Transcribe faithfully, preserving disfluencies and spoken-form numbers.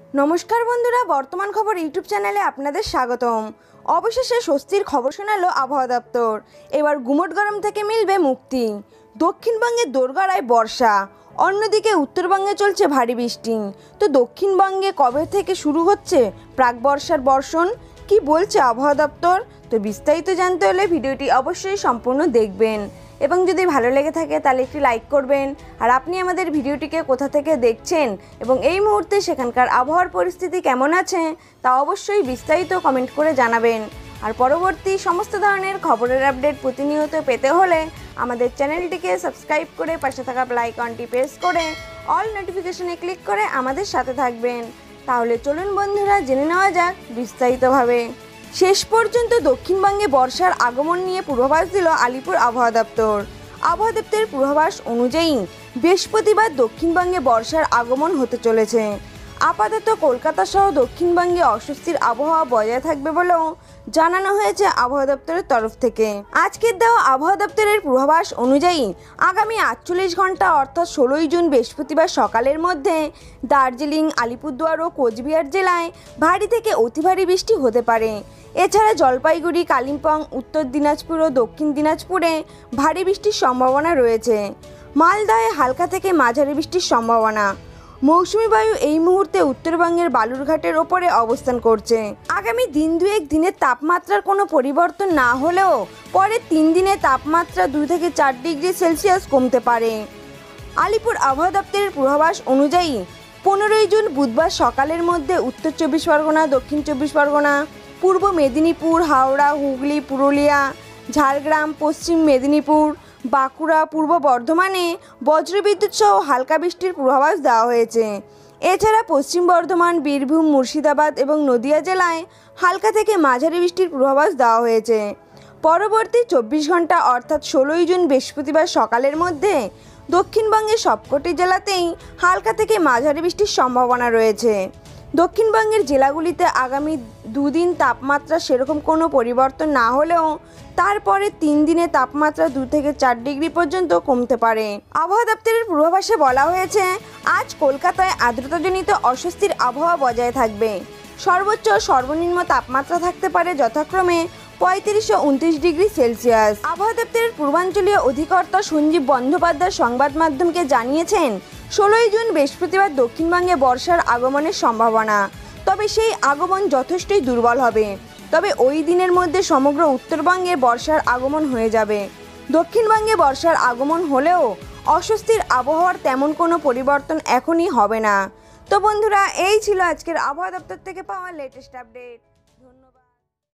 নমস্কার বন্ধুরা, বর্তমান খবর ইউটিউব চ্যানেলে আপনাদের স্বাগতম। অবশেষে স্বস্তির খবর শোনালো আবহাওয়া দপ্তর। এবার গুমোট গরম থেকে মিলবে মুক্তি। দক্ষিণবঙ্গের দোরগোড়ায় বর্ষা, অন্যদিকে উত্তরবঙ্গে চলছে ভারী বৃষ্টি। তো দক্ষিণবঙ্গে কবে থেকে শুরু হচ্ছে প্রাক বর্ষার বর্ষণ, কি বলছে আবহাওয়া দপ্তর? তো বিস্তারিত জানতে হলে ভিডিওটি অবশ্যই সম্পূর্ণ দেখবেন এবং যদি ভালো লেগে থাকে তাহলে একটি লাইক করবেন। আর আপনি আমাদের ভিডিওটিকে কোথা থেকে দেখছেন এবং এই মুহূর্তে সেখানকার আবহাওয়ার পরিস্থিতি কেমন আছে তা অবশ্যই বিস্তারিত কমেন্ট করে জানাবেন। আর পরবর্তী সমস্ত ধরনের খবরের আপডেট প্রতিনিয়ত পেতে হলে আমাদের চ্যানেলটিকে সাবস্ক্রাইব করে পাশে থাকা বেল আইকনটি প্রেস করে অল নোটিফিকেশনে ক্লিক করে আমাদের সাথে থাকবেন। তাহলে চলুন বন্ধুরা, জেনে নেওয়া যাক বিস্তারিতভাবে। শেষ পর্যন্ত দক্ষিণবঙ্গে বর্ষার আগমন নিয়ে পূর্বাভাস দিল আলিপুর আবহাওয়া দপ্তর। আবহাওয়া দপ্তরের পূর্বাভাস অনুযায়ী বৃহস্পতিবার দক্ষিণবঙ্গে বর্ষার আগমন হতে চলেছে। আপাতত কলকাতা সহ দক্ষিণবঙ্গে অস্বস্তির আবহাওয়া বজায় থাকবে বলেও জানানো হয়েছে আবহাওয়া দপ্তরের তরফ থেকে। আজকের দেওয়া আবহাওয়া দপ্তরের পূর্বাভাস অনুযায়ী আগামী আটচল্লিশ ঘন্টা অর্থাৎ ষোলোই জুন বৃহস্পতিবার সকালের মধ্যে দার্জিলিং, আলিপুরদুয়ার ও কোচবিহার জেলায় ভারী থেকে অতি ভারী বৃষ্টি হতে পারে। এছাড়া জলপাইগুড়ি, কালিম্পং, উত্তর দিনাজপুর ও দক্ষিণ দিনাজপুরে ভারী বৃষ্টির সম্ভাবনা রয়েছে। মালদহে হালকা থেকে মাঝারি বৃষ্টির সম্ভাবনা। মৌসুমি বায়ু এই মুহূর্তে উত্তরবঙ্গের বালুরঘাটের ওপরে অবস্থান করছে। আগামী দিন দুয়েক দিনের তাপমাত্রার কোনো পরিবর্তন না হলেও পরের তিন দিনে তাপমাত্রা দুই থেকে চার ডিগ্রি সেলসিয়াস কমতে পারে। আলিপুর আবহাওয়া দপ্তরের পূর্বাভাস অনুযায়ী পনেরোই জুন বুধবার সকালের মধ্যে উত্তর চব্বিশ পরগনা, দক্ষিণ চব্বিশ পরগনা, পূর্ব মেদিনীপুর, হাওড়া, হুগলি, পুরুলিয়া, ঝাড়গ্রাম, পশ্চিম মেদিনীপুর, বাঁকুড়া, পূর্ব বর্ধমানে বজ্রবিদ্যুৎ সহ হালকা বৃষ্টির পূর্বাভাস দেওয়া হয়েছে। এছাড়া পশ্চিম বর্ধমান, বীরভূম, মুর্শিদাবাদ এবং নদিয়া জেলায় হালকা থেকে মাঝারি বৃষ্টির পূর্বাভাস দেওয়া হয়েছে। পরবর্তী চব্বিশ ঘন্টা অর্থাৎ ষোলোই জুন বৃহস্পতিবার সকালের মধ্যে দক্ষিণবঙ্গের সবকটি জেলাতেই হালকা থেকে মাঝারি বৃষ্টির সম্ভাবনা রয়েছে। দক্ষিণবঙ্গের জেলাগুলিতে আগামী দুদিন তাপমাত্রা সেরকম কোনো পরিবর্তন না হলেও তারপরে তিন দিনে তাপমাত্রা দু থেকে চার ডিগ্রি পর্যন্ত কমতে পারে। আবহাওয়া দপ্তরের পূর্বাভাসে বলা হয়েছে, আজ কলকাতায় আর্দ্রতাজনিত অস্বস্তির আবহাওয়া বজায় থাকবে। সর্বোচ্চ ও সর্বনিম্ন তাপমাত্রা থাকতে পারে যথাক্রমে পঁয়ত্রিশ ও উনত্রিশ ডিগ্রি সেলসিয়াস। আবহাওয়া দপ্তরের পূর্বাঞ্চলীয় অধিকর্তা সঞ্জীব বন্দ্যোপাধ্যায় সংবাদ মাধ্যমকে জানিয়েছেন, ষোলোই জুন বৃহস্পতিবার দক্ষিণবঙ্গে বর্ষার আগমনের সম্ভাবনা, তবে সেই আগমন যথেষ্টই দুর্বল হবে। তবে ওই দিনের মধ্যে সমগ্র উত্তরবঙ্গে বর্ষার আগমন হয়ে যাবে। দক্ষিণবঙ্গে বর্ষার আগমন হলেও অস্বস্তির আবহাওয়ার তেমন কোনো পরিবর্তন এখনই হবে না। তো বন্ধুরা, এই ছিল আজকের আবহাওয়া দপ্তর থেকে পাওয়া লেটেস্ট আপডেট। ধন্যবাদ।